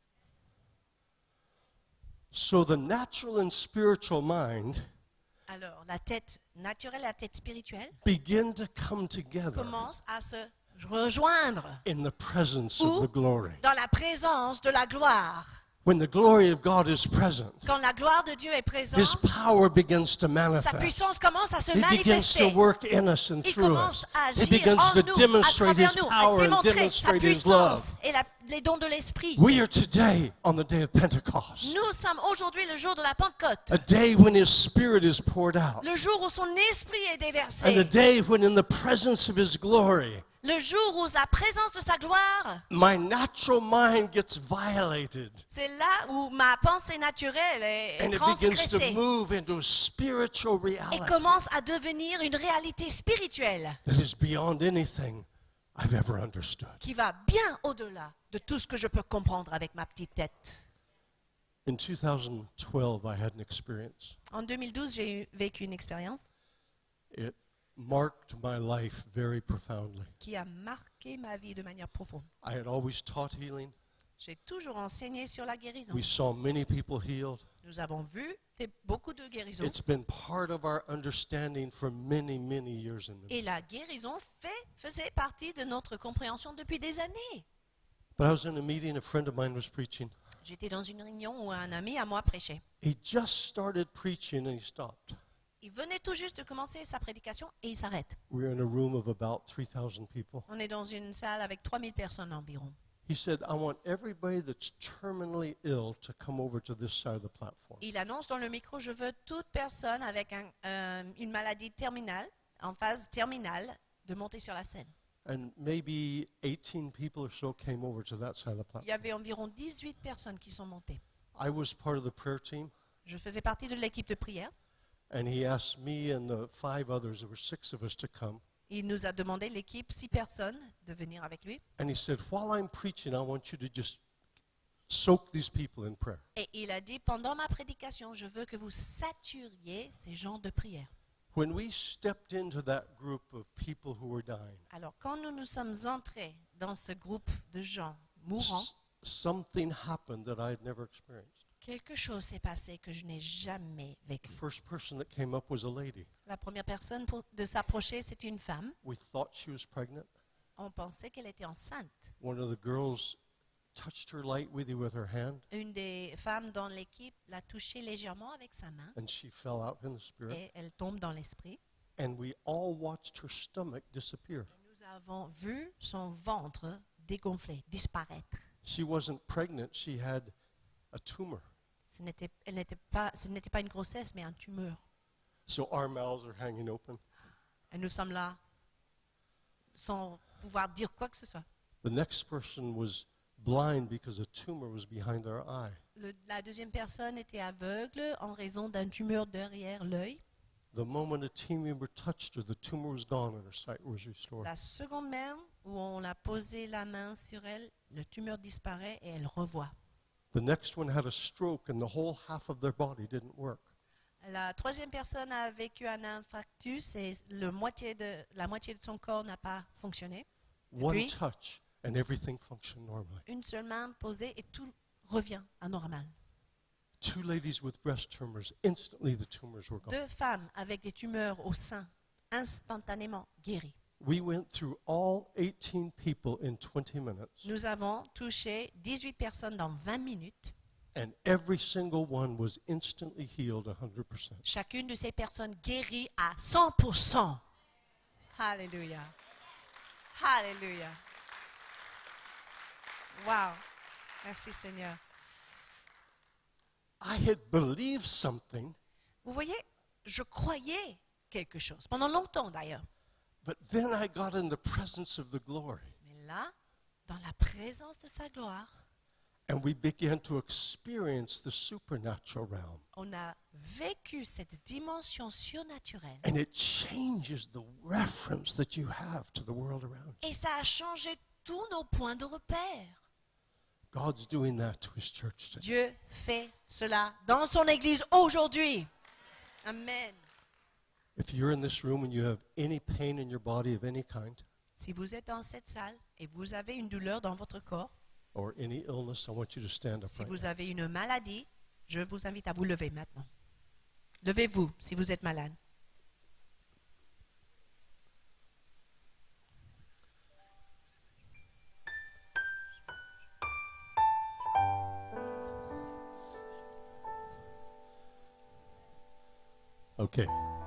So the natural and spiritual mind Alors, la tête naturelle et la tête spirituelle begin to come together commencent à se rejoindre in the presence Où? of the glory. dans la présence de la gloire. When the glory of God is present, Quand la gloire de Dieu est présente, His power begins to sa manifest. puissance commence à se He begins to manifester. work in us and Il through commence us. à He agir begins en to nous, à demonstrate His travers nous, à power and démontrer sa demonstrate His love. puissance et les dons de l'Esprit. We are today on the day of Pentecost, Nous sommes aujourd'hui le jour de la Pentecôte, a day when His Spirit is poured out, le jour où son esprit est and a déversé, day when in the presence of His glory, le jour où la présence de sa gloire, my natural mind gets violated c'est là où ma pensée naturelle est and it begins to transgressée move into a spiritual et reality commence à devenir une réalité spirituelle that is beyond anything I've ever understood. qui va bien au-delà de tout ce que je peux comprendre avec ma petite tête. In 2012, I had an experience. En 2012, j'ai vécu une expérience It marked my life very profoundly. qui a marqué ma vie de manière profonde. I had always taught healing. J'ai toujours enseigné sur la guérison. We saw many people healed. Nous avons vu beaucoup de guérisons. It's been part of our understanding for many, many years in Et ministry. la guérison faisait partie de notre compréhension depuis des années. But I was in a meeting, a friend of mine was preaching. J'étais dans une réunion où un ami à moi prêchait. He just started preaching and he stopped. Il venait tout juste de commencer sa prédication et il s'arrête. We were in a room of about 3,000 people. On est dans une salle avec 3000 personnes environ. He said, I want everybody that's terminally ill to come over to this side of the platform. Il annonce dans le micro, je veux toute personne avec une maladie terminale, en phase terminale, de monter sur la scène. And maybe 18 people or so came over to that side of the Il y platform. avait environ 18 personnes qui sont montées. I was part of the prayer team, Je faisais partie de l'équipe de prière. and he asked me and the 5 others, there were 6 of us, to come. Il nous a demandé, l'équipe, 6 personnes, de venir avec lui. And he said, while I'm preaching, I want you to just soak these people in prayer. Et il a dit, pendant ma prédication, je veux que vous saturiez ces gens de prière. When we stepped into that group of people who were dying, Alors, quand nous nous sommes entrés dans ce groupe de gens mourants, something happened that I had never experienced. quelque chose s'est passé que je n'ai jamais vécu. The first person that came up was a lady. La première personne de s'approcher, c'était une femme. We thought she was pregnant. On pensait qu'elle était enceinte. One of the girls touched her lightly with her hand, Une des femmes dans l'équipe l'a touchée légèrement avec sa main and she fell out in the spirit. et elle tombe dans l'esprit. And we all watched her stomach disappear. Nous avons vu son ventre dégonfler, disparaître. She wasn't pregnant, she had a tumor. Ce n'était pas une grossesse, mais un tumeur. So our mouths are hanging open. Et nous sommes là sans pouvoir dire quoi que ce soit. The next person was blind because a tumor was behind their eye. La deuxième personne était aveugle en raison d'un tumeur derrière l'œil. The moment a team member touched her, the tumor was gone and her sight was restored. La seconde même où on a posé la main sur elle, le tumeur disparaît et elle revoit. The next one had a stroke and the whole half of their body didn't work. La troisième personne a vécu un infarctus et la moitié de son corps n'a pas fonctionné. One Puis, touch and everything functioned normally. une seule main posée et tout revient à normal. 2 ladies with breast tumors, instantly the tumors were gone. 2 femmes avec des tumeurs au sein, instantanément guéries. We went through all 18 people in 20 minutes, Nous avons touché 18 personnes dans 20 minutes. and every single one was instantly healed 100%. Chacune de ces personnes guérie à 100%. Alléluia. Alléluia. Wow. Merci Seigneur. I had believed something, Vous voyez, je croyais quelque chose, pendant longtemps d'ailleurs. but then I got in the presence of the glory, Mais là, dans la présence de sa gloire, and we began to experience the supernatural realm. on a vécu cette dimension surnaturelle. And it changes the reference that you have to the world around you. Et ça a changé tous nos points de repère. God's doing that to his church today. Dieu fait cela dans son Église aujourd'hui. Amen. If you're in this room and you have any pain in your body of any kind, Si vous êtes dans cette salle et vous avez une douleur dans votre corps, or any illness, I want you to stand up si right vous now. avez une maladie, je vous invite à vous lever maintenant. Levez-vous si vous êtes malade. Okay.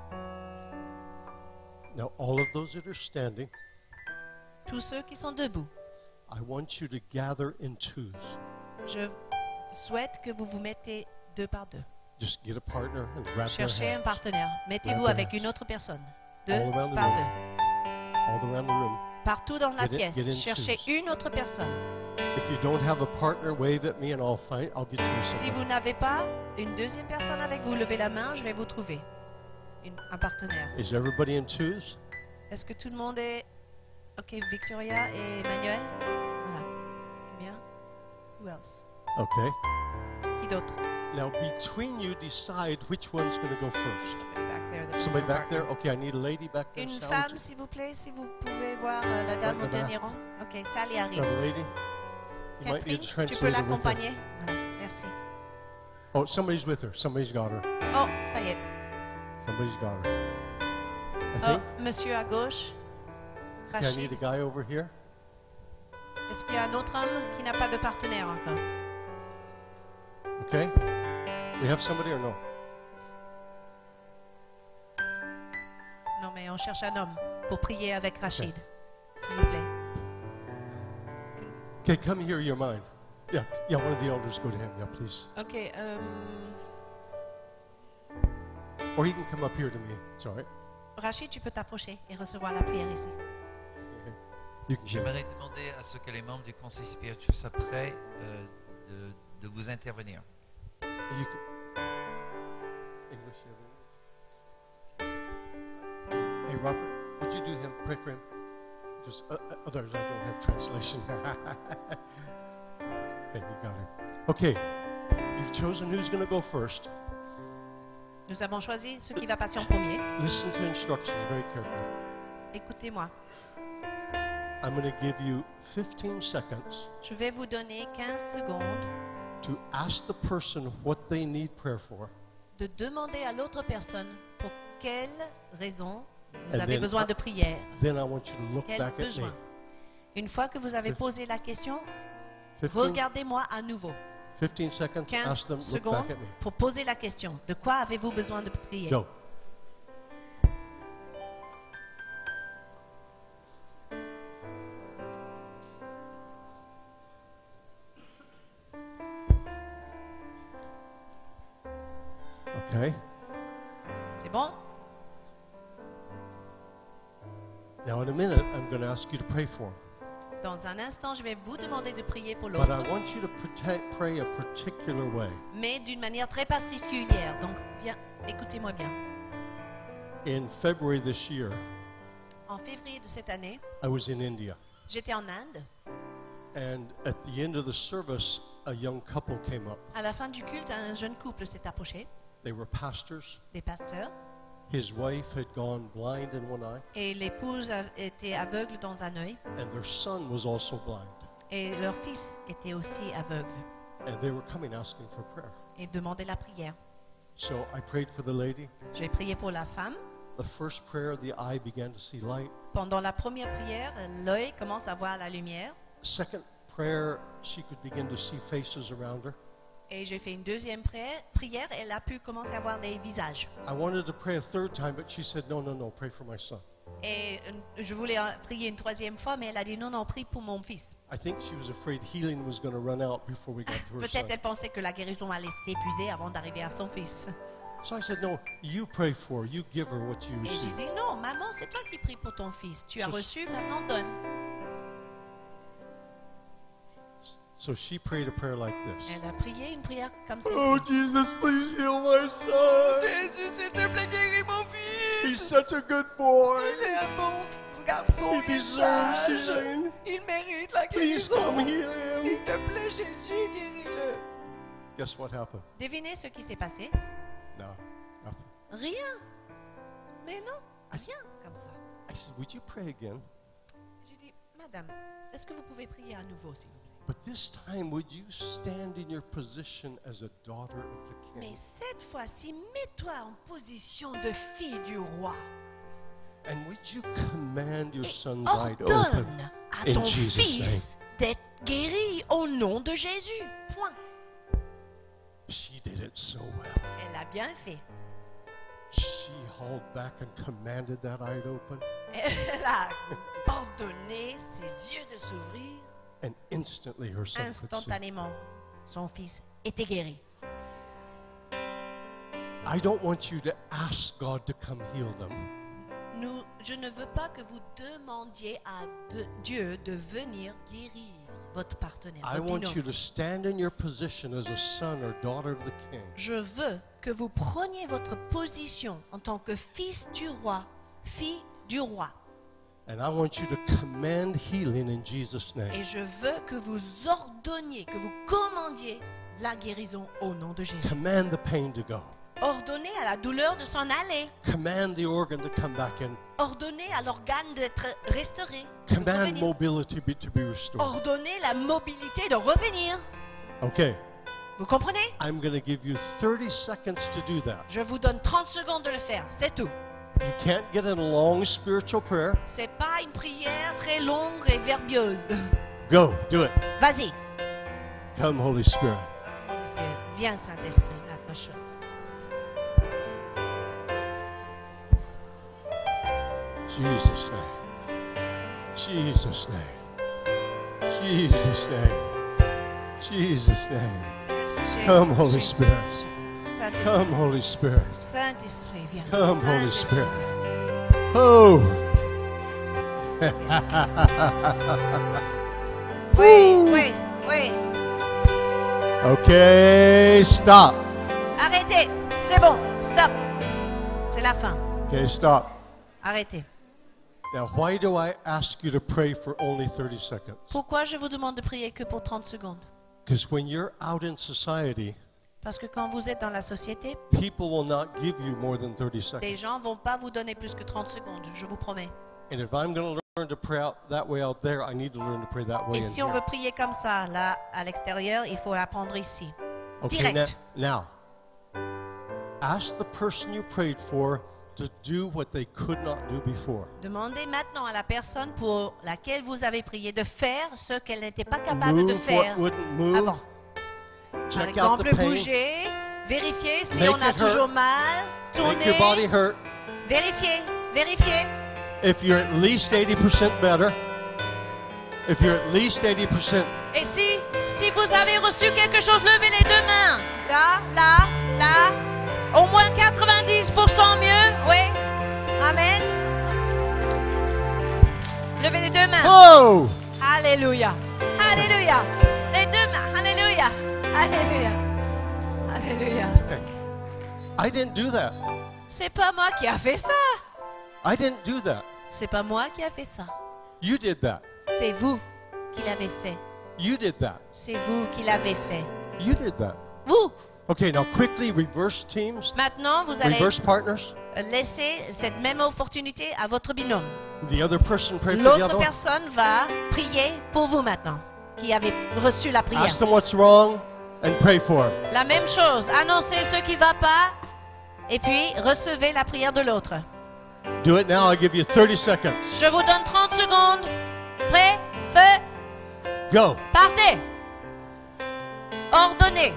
Now, all of those that are standing, Tous ceux qui sont debout, I want you to gather in twos. je souhaite que vous vous mettez 2 par 2. Just get a partner and grab their Cherchez un hands partenaire. Mettez-vous Grab avec their une autre personne. All around 2 the par room. 2. all around the room. Partout dans la Get in pièce, cherchez twos. une autre personne. If you don't have a partner, wave at me and I'll get you Si somebody. vous n'avez pas une deuxième personne avec vous, levez la main, je vais vous trouver un partenaire. Is everybody in twos? Est-ce que tout le monde est... Ok, Victoria et Emmanuel. Voilà, c'est bien. Who else? Okay. Qui d'autre? Now, between you, decide which one's going to go first. Somebody back there. that is Somebody not back there? partner. Okay, I need a lady back there. Une Sally, femme, s'il vous plaît, si vous pouvez voir la dame Right au in the dernier back. rang. Ok, Sally you arrive. have a lady? You might Catherine, need a tu peux translator with her. l'accompagner. Voilà, merci. Oh, somebody's with her. Somebody's got her. Oh, ça y est. Somebody's got her. I Oh, think. monsieur à gauche. Okay, I need Rachid. a guy over here. Est-ce qu'il y a un autre homme qui n'a pas de partenaire encore? Okay. We have somebody or no? Non, mais on cherche un homme pour prier avec Rachid. S'il vous plaît. Okay, come here. You're mine. Yeah, one of the elders go to him. Yeah, please. Ok, Or he can come up here to me. It's all right. Rachid, tu peux t'approcher et recevoir la prière ici. You can go. J'aimerais demander à ce que les membres du Conseil spirituel soient prêts de vous intervenir. You can. English, you have English? Hey, Robert, would you do him? Pray for him. Because others I don't have translation. Okay, you got him. Okay, you've chosen who's going to go first. Nous avons choisi ce qui va passer en premier. Listen to instructions very carefully. Écoutez-moi. I'm going to give you 15 seconds Je vais vous donner 15 secondes to ask the person what they need prayer for. de demander à l'autre personne pour quelle raison vous And avez then besoin de prière. Then I want you to look Quel back at me. besoin. Une fois que vous avez posé la question, 15, regardez-moi à nouveau. 15 seconds, 15 ask them, look secondes back at me. pour poser la question. De quoi avez-vous besoin de prier? Go. Okay. C'est bon? Now, in a minute, I'm going to ask you to pray for him. Dans un instant, je vais vous demander de prier pour But I l'autre, want you to pray a particular way. mais d'une manière très particulière. Donc, bien, écoutez-moi bien. In February this year, En février de cette année, I was in India. j'étais en Inde And at the end of the service, a young couple came up. À la fin du culte, un jeune couple s'est approché, They were pastors. des pasteurs, His wife had gone blind in one eye, et l'épouse était aveugle dans un œil, and their son was also blind. et leur fils était aussi aveugle, And they were coming asking for prayer. et demandaient la prière. So I prayed for the lady. J'ai prié pour la femme. The first prayer, the eye began to see light. Pendant la première prière, l'œil commence à voir la lumière. Second prayer, she could begin to see faces around her. Et j'ai fait une deuxième prière, elle a pu commencer à voir des visages. I wanted to pray a third time, but she said, no, pray for my son. Et je voulais prier une troisième fois, mais elle a dit non, prie pour mon fils. I think she was afraid healing was going to run out before we got to her Peut-être son. elle pensait que la guérison allait s'épuiser avant d'arriver à son fils. So I said, no, you pray for her. You give her what you Et j'ai receive. dit non, maman, c'est toi qui pries pour ton fils. Tu as So- reçu, maintenant donne. So she prayed a prayer like this. Elle a prié une prière comme celle-ci. Oh, Jesus, please heal my son. Jésus, s'il te plaît, guéris mon He's fils. such a good boy. Il est un bon garçon, He il est deserves sage. healing. Il mérite la Please guérison. come heal him. S'il te plaît, Jésus, guéris-le. Guess what happened? Devinez ce qui s'est passé? No, nothing. Rien. Mais non, rien comme ça. I said, would you pray again? J'ai dit, madame, est-ce que vous pouvez prier à nouveau, s'il vous plaît? But this time, would you stand in your position as a daughter of the Mais king? cette fois-ci, mets-toi en position de fille du roi. And would you command your Et son's eye to open? ordonne à in ton Jesus' fils d'être guéri au nom de Jésus. Point. She did it so well. Elle a bien fait. She hauled back and commanded that eye to open. Elle a ordonné ses yeux de s'ouvrir. And instantly her son could see. Instantanément, son fils était guéri. I don't want you to ask God to come heal them. Je ne veux pas que vous demandiez à Dieu de venir guérir votre partenaire. I votre want binôme. you to stand in your position as a son or daughter of the king. Je veux que vous preniez votre position en tant que fils du roi, fille du roi. And I want you to command healing in Jesus' name. Et je veux que vous ordonniez, que vous commandiez la guérison au nom de Jésus. Command the pain to go. Ordonnez à la douleur de s'en aller. Command the organ to come back in. Ordonnez à l'organe d'être restauré. de Command revenir. mobility to be restored. Ordonnez la mobilité de revenir. Okay, Vous comprenez? I'm going to give you 30 seconds to do that. Je vous donne 30 secondes de le faire, c'est tout. You can't get in a long spiritual prayer. C'est pas une prière très longue et verbieuse. Go, do it. Vas-y. Come, Holy Spirit. Holy Spirit. Viens, Saint-Esprit, approche. Jesus' name. Jesus' name. Jesus' name. Jesus' name. Come, Holy Spirit. Saint-Esprit. Come, Holy Spirit. Saint-Esprit, viens. Come, Holy Saint-Esprit, Spirit. viens. Oh, Oui, oui. okay, stop. Arrêtez. C'est bon. Stop. C'est la fin. Okay, stop. Arrêtez. Now, why do I ask you to pray for only 30 seconds? Pourquoi je vous demande de prier que pour 30 secondes? Because when you're out in society, Parce que quand vous êtes dans la société, people will not give you more than 30 les seconds. gens ne vont pas vous donner plus que 30 secondes, je vous promets. And if I'm going to learn to pray out that way out there, I need to learn to pray that way Et in si on here. veut prier comme ça, là, à l'extérieur, il faut l'apprendre ici. Okay, Direct. now, ask the person you prayed for to do what they could not do before. Demandez maintenant à la personne pour laquelle vous avez prié de faire ce qu'elle n'était pas capable Move de what faire wouldn't move. avant. Par Check out exemple, the pain. bouger, vérifier si Make on a it toujours hurt. mal, Make your body tourner, hurt. vérifier, vérifier. If you're at least 80% better, if you're at least 80%, Et si vous avez reçu quelque chose, levez les deux mains. Là, là, là. Au moins 90% mieux. Oui. Amen. Levez les deux mains. oh, Alléluia. Alléluia. Les deux mains. Alléluia. Alléluia. Alléluia. I didn't do that. C'est pas moi qui a fait ça. I didn't do that. C'est pas moi qui a fait ça. You did that. C'est vous qui l'avez fait. You did that. C'est vous qui l'avez fait. You did that. Vous. Okay, now quickly reverse teams, Maintenant, vous allez reverse partners. laisser cette même opportunité à votre binôme. The other person pray for the L'autre other one. personne va prier pour vous maintenant, qui avez reçu la prière. Ask them what's wrong and pray for them. La même chose, annoncez ce qui ne va pas et puis recevez la prière de l'autre. Do it now. I'll give you 30 seconds. Je vous donne 30 secondes. Prêt, feu, Go. partez. Ordonnez.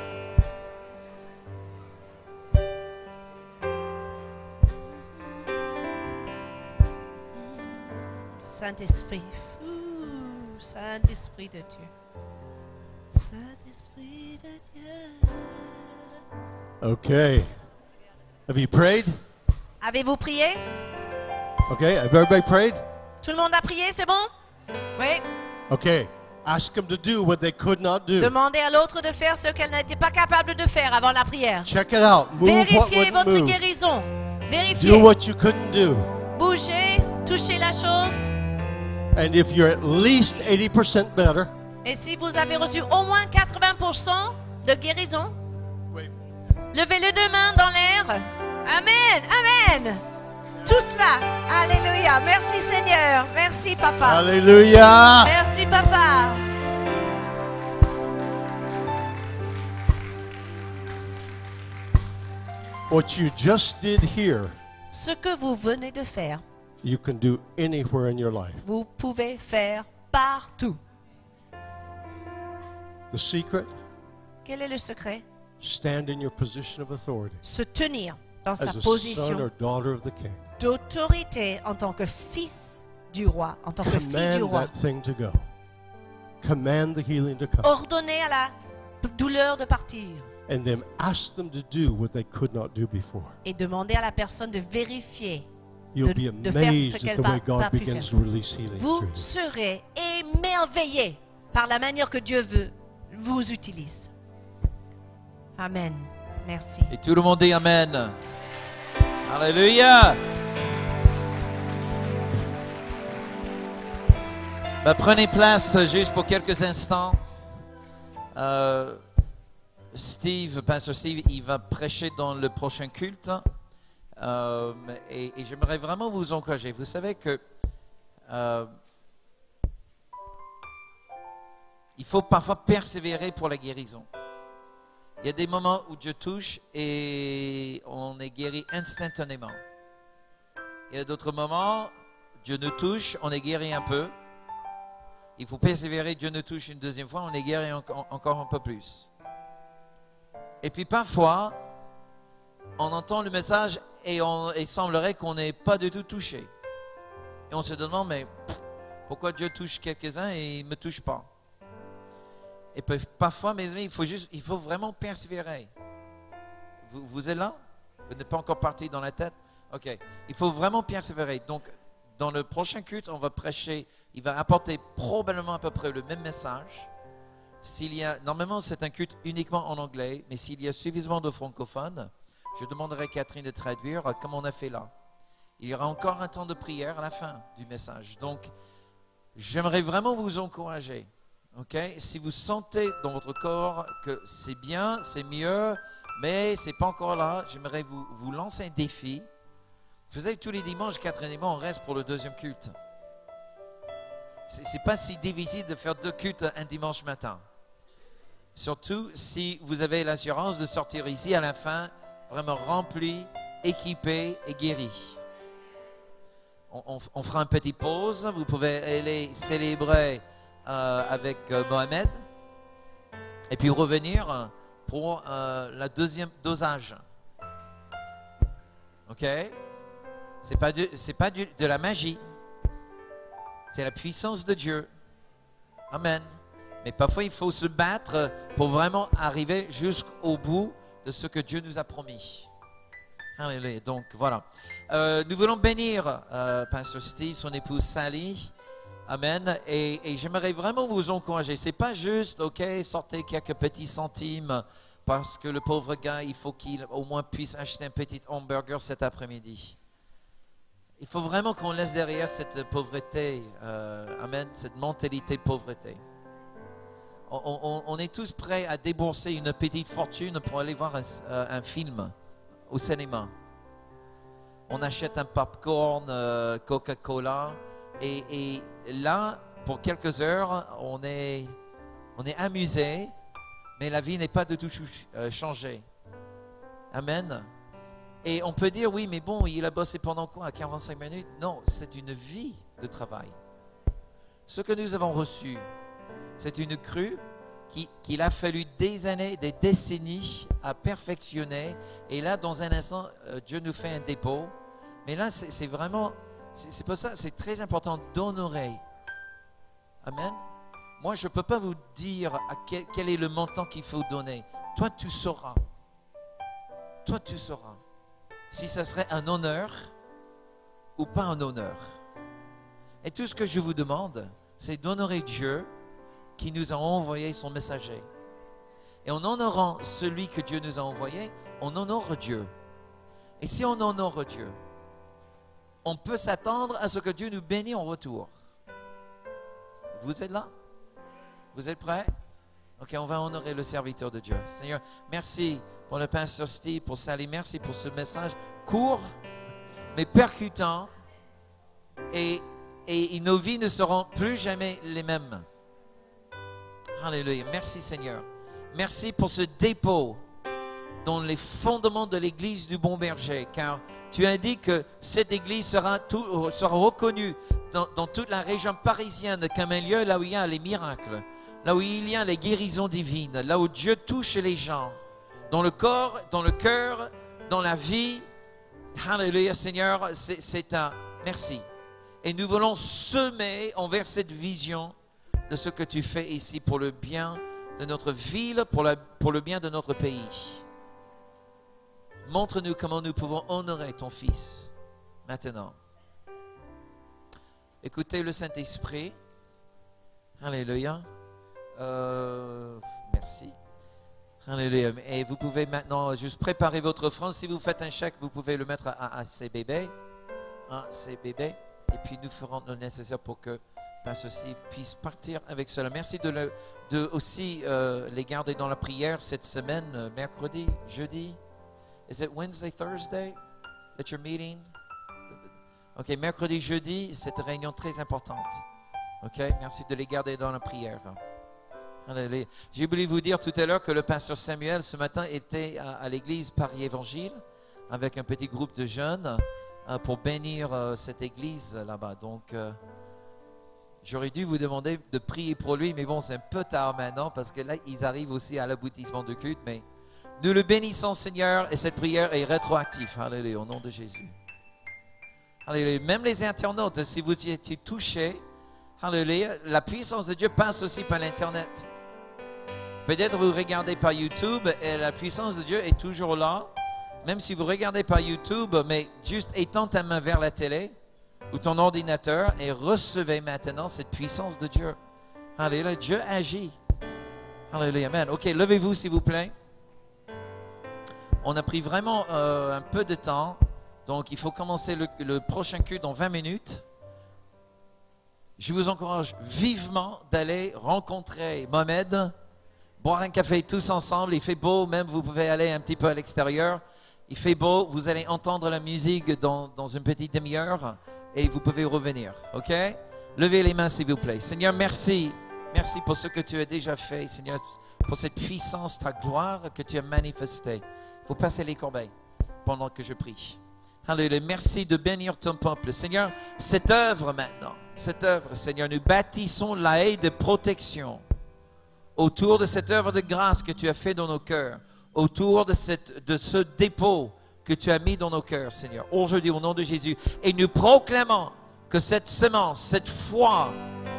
Saint-Esprit, Saint-Esprit de Dieu, Saint-Esprit de Dieu. Okay. Have you prayed? Avez-vous prié? Okay. Have everybody prayed? Tout le monde a prié, c'est bon? Oui. Okay. Ask them to do what they could not do. Demandez à l'autre de faire ce qu'elle n'était pas capable de faire avant la prière. Check it out. Move what Vérifiez wouldn't votre move. guérison. Do Vérifiez. what you couldn't do. Bougez, touchez la chose. And if you're at least 80% better, Et si vous avez reçu au moins 80% de guérison, levez les deux mains dans l'air. Amen, amen. Tout cela. Alléluia. Merci Seigneur. Merci Papa. hallelujah. Merci Papa. What you just did here, Ce que vous venez de faire, you can do anywhere in your life. vous pouvez faire partout. The secret, Quel est le secret? stand in your position of authority Se tenir dans sa as a son position or daughter of the king. d'autorité en tant que fils du roi, en tant que fille du Command roi. that thing to go. Command the healing to come. Ordonnez à la douleur de partir And then ask them to do what they could not do before. et demandez à la personne de vérifier, You'll be de faire ce amazed at qu'elle the way va God pas pu begins faire. to release healing Vous through you. serez émerveillés par la manière que Dieu veut vous utilise. Amen. Merci. Et tout le monde dit Amen. Alléluia. Ben, prenez place juste pour quelques instants. Pasteur Steve, il va prêcher dans le prochain culte. Et j'aimerais vraiment vous encourager. Vous savez que il faut parfois persévérer pour la guérison. Il y a des moments où Dieu touche et on est guéri instantanément. Il y a d'autres moments, Dieu nous touche, on est guéri un peu. Il faut persévérer, Dieu nous touche une deuxième fois, on est guéri encore un peu plus. Et puis parfois, on entend le message et il semblerait qu'on n'est pas du tout touché. Et on se demande, mais pourquoi Dieu touche quelques-uns et il ne me touche pas? Et parfois, mes amis, il faut vraiment persévérer. Vous êtes là? Vous n'êtes pas encore parti dans la tête? Ok. Il faut vraiment persévérer. Donc, dans le prochain culte, on va prêcher. Il va apporter probablement à peu près le même message. Normalement, c'est un culte uniquement en anglais, mais s'il y a suffisamment de francophones, je demanderai à Catherine de traduire comme on a fait là. Il y aura encore un temps de prière à la fin du message. Donc, j'aimerais vraiment vous encourager. Okay? Si vous sentez dans votre corps que c'est bien, c'est mieux, mais ce n'est pas encore là, j'aimerais vous lancer un défi. Vous savez, tous les dimanches, Catherine et moi, on reste pour le deuxième culte. Ce n'est pas si difficile de faire 2 cultes un dimanche matin. Surtout si vous avez l'assurance de sortir ici à la fin, vraiment rempli, équipé et guéri. On fera une petite pause, vous pouvez aller célébrer avec Mohamed et puis revenir pour la deuxième dosage. Ok? C'est pas de la magie, c'est la puissance de Dieu. Amen. Mais parfois il faut se battre pour vraiment arriver jusqu'au bout de ce que Dieu nous a promis. Alléluia. Donc voilà. Nous voulons bénir Pasteur Steve, son épouse Sally. Amen. Et j'aimerais vraiment vous encourager. C'est pas juste, ok, sortez quelques petits centimes parce que le pauvre gars, il faut qu'il au moins puisse acheter un petit hamburger cet après-midi. Il faut vraiment qu'on laisse derrière cette pauvreté, amen, cette mentalité de pauvreté. On est tous prêts à débourser une petite fortune pour aller voir un film au cinéma. On achète un popcorn, Coca-Cola, et là, pour quelques heures, on est amusé, mais la vie n'est pas de tout changée. Amen. Et on peut dire, oui, mais bon, il a bossé pendant quoi? 45 minutes? Non, c'est une vie de travail. Ce que nous avons reçu, c'est une crue qu'il a fallu des années, des décennies à perfectionner. Et là, dans un instant, Dieu nous fait un dépôt. Mais là, c'est vraiment, c'est pour ça, c'est très important d'honorer. Amen. Moi, je ne peux pas vous dire quel est le montant qu'il faut donner. Toi, tu sauras. Toi, tu sauras si ça serait un honneur ou pas un honneur. Et tout ce que je vous demande, c'est d'honorer Dieu qui nous a envoyé son messager. Et en honorant celui que Dieu nous a envoyé, on honore Dieu. Et si on honore Dieu, on peut s'attendre à ce que Dieu nous bénisse en retour. Vous êtes là? Vous êtes prêts? Ok, on va honorer le serviteur de Dieu. Seigneur, merci pour le pasteur Steve, pour Sally. Merci pour ce message court, mais percutant. Et nos vies ne seront plus jamais les mêmes. Alléluia. Merci Seigneur. Merci pour ce dépôt dans les fondements de l'église du Bon Berger, car tu indiques que cette église sera reconnue dans toute la région parisienne comme un lieu là où il y a les miracles, là où il y a les guérisons divines, là où Dieu touche les gens, dans le corps, dans le cœur, dans la vie. Alléluia Seigneur, c'est un merci. Et nous voulons semer envers cette vision de ce que tu fais ici pour le bien de notre ville, pour le bien de notre pays. Montre-nous comment nous pouvons honorer ton Fils maintenant. Écoutez le Saint-Esprit. Alléluia. Merci. Alléluia. Et vous pouvez maintenant juste préparer votre offrande. Si vous faites un chèque, vous pouvez le mettre à ces bébés. Ces bébés. Et puis nous ferons le nécessaire pour que Pasteur Steve puisse partir avec cela. Merci de aussi les garder dans la prière cette semaine, mercredi, jeudi. Is it Wednesday, Thursday that you're meeting? Ok, mercredi, jeudi, cette réunion très importante. Ok, merci de les garder dans la prière. Alléluia. J'ai oublié de vous dire tout à l'heure que le pasteur Samuel, ce matin, était à l'église Paris Évangile avec un petit groupe de jeunes pour bénir cette église là-bas. Donc, j'aurais dû vous demander de prier pour lui, mais bon, c'est un peu tard maintenant parce que là, ils arrivent aussi à l'aboutissement du culte. Mais nous le bénissons, Seigneur, et cette prière est rétroactive. Alléluia, au nom de Jésus. Alléluia. Même les internautes, si vous y étiez touchés, alléluia, la puissance de Dieu passe aussi par l'Internet. Peut-être vous regardez par YouTube et la puissance de Dieu est toujours là. Même si vous regardez par YouTube, mais juste étends ta main vers la télé ou ton ordinateur et recevez maintenant cette puissance de Dieu. Alléluia, Dieu agit. Alléluia, amen. Ok, levez-vous s'il vous plaît. On a pris vraiment un peu de temps, donc il faut commencer le prochain culte dans 20 minutes. Je vous encourage vivement d'aller rencontrer Mohamed, boire un café tous ensemble. Il fait beau, même vous pouvez aller un petit peu à l'extérieur. Il fait beau, vous allez entendre la musique dans une petite demi-heure et vous pouvez revenir, ok? Levez les mains s'il vous plaît. Seigneur, merci. Merci pour ce que tu as déjà fait, Seigneur, pour cette puissance, ta gloire que tu as manifestée. Il faut passer les corbeilles pendant que je prie. Alléluia. Merci de bénir ton peuple. Seigneur, cette œuvre maintenant, cette œuvre, Seigneur, nous bâtissons la haie de protection autour de cette œuvre de grâce que tu as fait dans nos cœurs, autour de ce dépôt que tu as mis dans nos cœurs, Seigneur, aujourd'hui au nom de Jésus. Et nous proclamons que cette semence, cette foi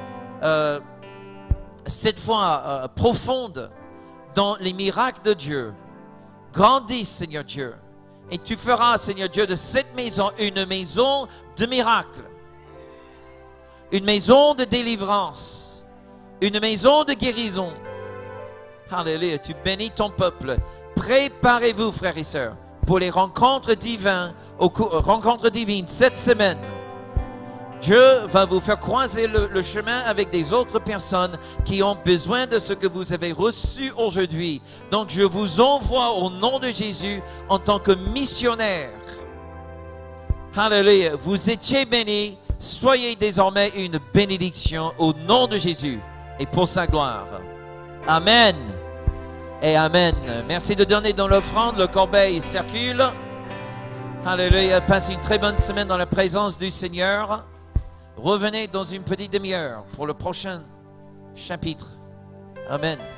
profonde dans les miracles de Dieu, grandisse, Seigneur Dieu. Et tu feras, Seigneur Dieu, de cette maison une maison de miracles, une maison de délivrance, une maison de guérison. Alléluia, tu bénis ton peuple. Préparez-vous, frères et sœurs, pour les rencontres divines cette semaine. Dieu va vous faire croiser le chemin avec des autres personnes qui ont besoin de ce que vous avez reçu aujourd'hui. Donc, je vous envoie au nom de Jésus en tant que missionnaire. Alléluia. Vous étiez bénis. Soyez désormais une bénédiction au nom de Jésus et pour sa gloire. Amen et amen. Merci de donner dans l'offrande. Le corbeil circule. Alléluia. Passez une très bonne semaine dans la présence du Seigneur. Revenez dans une petite demi-heure pour le prochain chapitre. Amen.